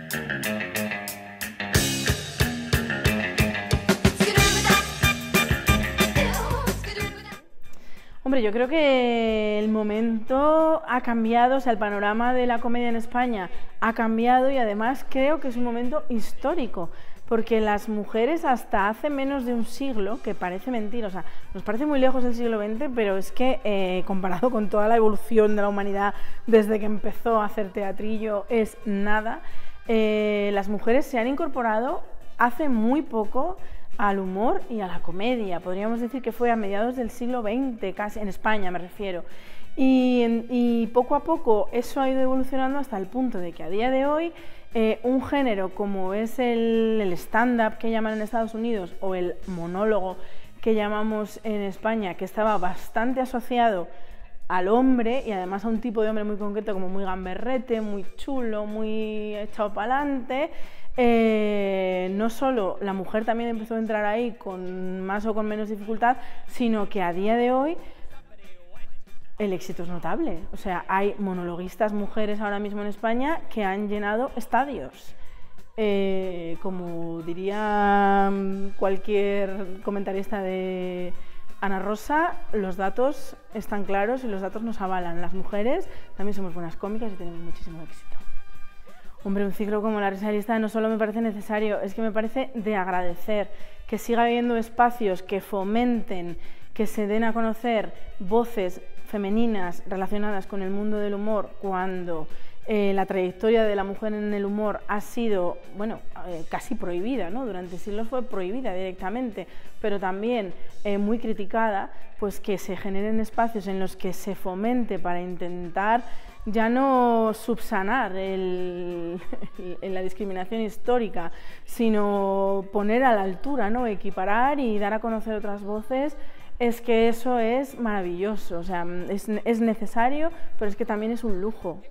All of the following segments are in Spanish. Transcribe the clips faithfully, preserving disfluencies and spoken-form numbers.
Hombre, yo creo que el momento ha cambiado, o sea, el panorama de la comedia en España ha cambiado y además creo que es un momento histórico, porque las mujeres hasta hace menos de un siglo, que parece mentira, o sea, nos parece muy lejos el siglo veinte, pero es que eh, comparado con toda la evolución de la humanidad desde que empezó a hacer teatrillo es nada, eh, las mujeres se han incorporado hace muy poco al humor y a la comedia. Podríamos decir que fue a mediados del siglo veinte, casi, en España me refiero. Y, y poco a poco eso ha ido evolucionando hasta el punto de que a día de hoy eh, un género como es el, el stand-up que llaman en Estados Unidos o el monólogo que llamamos en España, que estaba bastante asociado al hombre y además a un tipo de hombre muy concreto como muy gamberrete, muy chulo, muy echado para adelante. Eh, no solo la mujer también empezó a entrar ahí con más o con menos dificultad, sino que a día de hoy el éxito es notable. O sea, hay monologuistas mujeres ahora mismo en España que han llenado estadios. Eh, como diría cualquier comentarista de Ana Rosa, los datos están claros y los datos nos avalan. Las mujeres también somos buenas cómicas y tenemos muchísimo éxito. Hombre, un ciclo como La Risa de Lista no solo me parece necesario, es que me parece de agradecer que siga habiendo espacios que fomenten, que se den a conocer voces femeninas relacionadas con el mundo del humor cuando eh, la trayectoria de la mujer en el humor ha sido, bueno, eh, casi prohibida, ¿no? Durante siglos fue prohibida directamente, pero también eh, muy criticada, pues que se generen espacios en los que se fomente para intentar ya no subsanar el, el, la discriminación histórica, sino poner a la altura, ¿no? Equiparar y dar a conocer otras voces. Es que eso es maravilloso, o sea, es, es necesario, pero es que también es un lujo.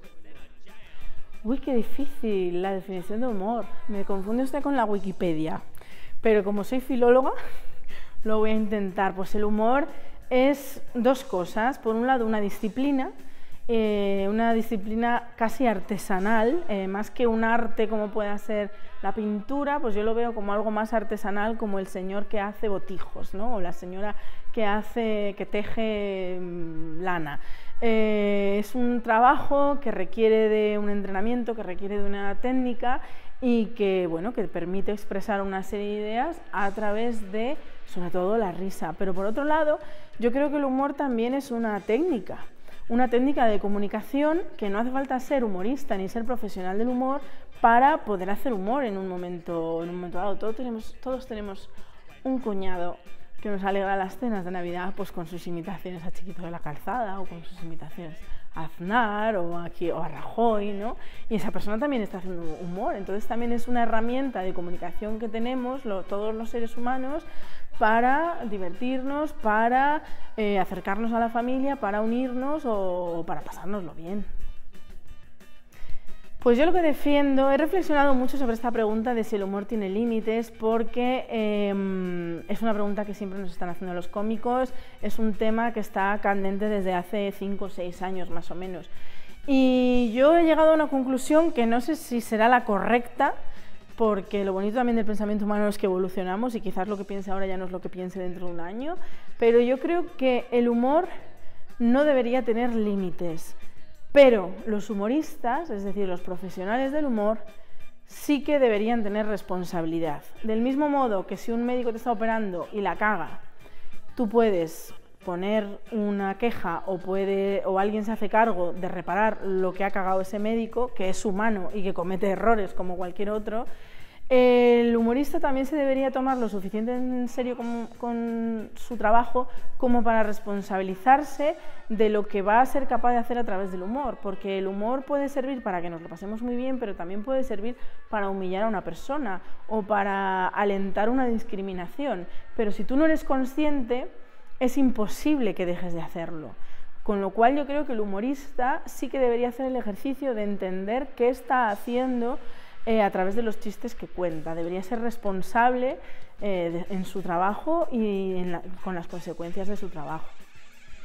Uy, qué difícil la definición de humor. Me confunde usted con la Wikipedia, pero como soy filóloga, lo voy a intentar. Pues el humor es dos cosas. Por un lado, una disciplina, eh, una disciplina casi artesanal, eh, más que un arte como pueda ser la pintura, pues yo lo veo como algo más artesanal, como el señor que hace botijos, ¿no? O la señora que hace, que teje mmm, lana. Eh, es un trabajo que requiere de un entrenamiento, que requiere de una técnica y que, bueno, que permite expresar una serie de ideas a través de, sobre todo, la risa. Pero por otro lado, yo creo que el humor también es una técnica, una técnica de comunicación que no hace falta ser humorista ni ser profesional del humor para poder hacer humor en un momento, en un momento dado. Todos tenemos, todos tenemos un cuñado que nos alegra las cenas de Navidad pues con sus imitaciones a Chiquito de la Calzada o con sus imitaciones a Aznar o, aquí, o a Rajoy, ¿no? Y esa persona también está haciendo humor, entonces también es una herramienta de comunicación que tenemos lo, todos los seres humanos para divertirnos, para eh, acercarnos a la familia, para unirnos o, o para pasárnoslo bien. Pues yo lo que defiendo, he reflexionado mucho sobre esta pregunta de si el humor tiene límites, porque eh, es una pregunta que siempre nos están haciendo los cómicos, es un tema que está candente desde hace cinco o seis años más o menos. Y yo he llegado a una conclusión que no sé si será la correcta, porque lo bonito también del pensamiento humano es que evolucionamos y quizás lo que piense ahora ya no es lo que piense dentro de un año, pero yo creo que el humor no debería tener límites. Pero los humoristas, es decir, los profesionales del humor, sí que deberían tener responsabilidad. Del mismo modo que si un médico te está operando y la caga, tú puedes poner una queja o, puede, o alguien se hace cargo de reparar lo que ha cagado ese médico, que es humano y que comete errores como cualquier otro, el humorista también se debería tomar lo suficiente en serio con, con su trabajo como para responsabilizarse de lo que va a ser capaz de hacer a través del humor, porque el humor puede servir para que nos lo pasemos muy bien, pero también puede servir para humillar a una persona o para alentar una discriminación, pero si tú no eres consciente es imposible que dejes de hacerlo. Con lo cual yo creo que el humorista sí que debería hacer el ejercicio de entender qué está haciendo Eh, a través de los chistes que cuenta. Debería ser responsable eh, de, en su trabajo y en la, con las consecuencias de su trabajo.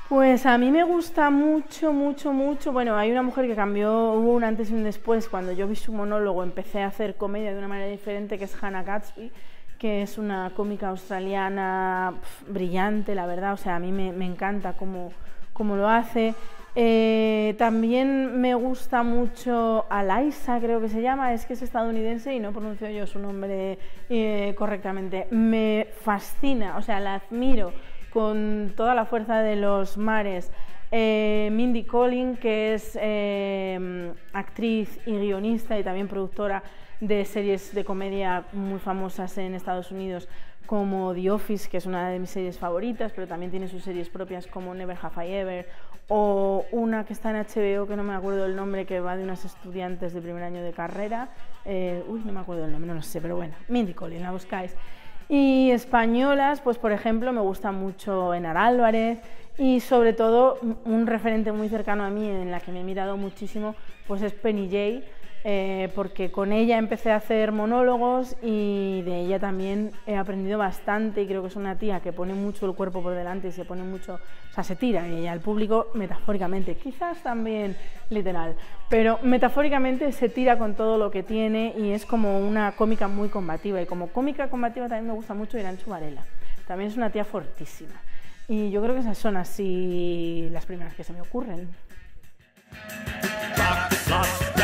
Pues a mí me gusta mucho, mucho, mucho. Bueno, hay una mujer que cambió, hubo un antes y un después. Cuando yo vi su monólogo empecé a hacer comedia de una manera diferente, que es Hannah Gadsby, que es una cómica australiana pf, brillante, la verdad. O sea, a mí me, me encanta cómo, cómo lo hace. Eh, también me gusta mucho Alyssa, creo que se llama, es que es estadounidense y no pronuncio yo su nombre eh, correctamente. Me fascina, o sea, la admiro con toda la fuerza de los mares. Eh, Mindy Kaling, que es eh, actriz y guionista y también productora de series de comedia muy famosas en Estados Unidos, como The Office, que es una de mis series favoritas, pero también tiene sus series propias como Never Have I Ever, o una que está en H B O, que no me acuerdo el nombre, que va de unas estudiantes de primer año de carrera. Eh, uy, no me acuerdo el nombre, no lo sé, pero bueno, Mindy Kaling, la buscáis. Y españolas, pues por ejemplo, me gusta mucho Enar Álvarez, y sobre todo un referente muy cercano a mí en la que me he mirado muchísimo, pues es Penny Jay, eh, porque con ella empecé a hacer monólogos y de ella también he aprendido bastante, y creo que es una tía que pone mucho el cuerpo por delante y se pone mucho, o sea, se tira ella al público metafóricamente, quizás también literal, pero metafóricamente se tira con todo lo que tiene y es como una cómica muy combativa, y como cómica combativa también me gusta mucho Iranchu Varela, también es una tía fortísima. Y yo creo que esas son así las primeras que se me ocurren.